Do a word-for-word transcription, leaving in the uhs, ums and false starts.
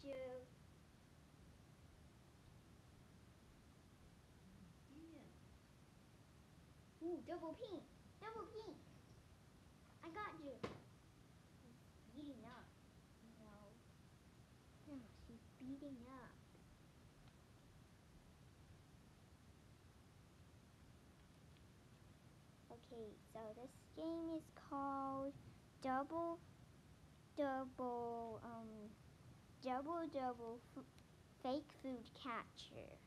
you. Ooh, double pink. Double pink. I got you. She's beating up. No. No, she's beating up. Okay, so this game is called Double Double um Double Double f Fake Food Catcher.